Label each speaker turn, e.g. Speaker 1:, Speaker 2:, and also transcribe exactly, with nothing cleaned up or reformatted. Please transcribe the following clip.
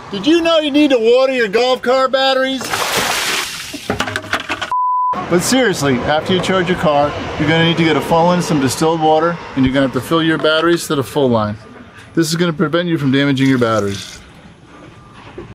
Speaker 1: Did you know you need to water your golf cart batteries? But seriously, after you charge your car, you're going to need to get a funnel in some distilled water, and you're going to have to fill your batteries to the full line. This is going to prevent you from damaging your batteries.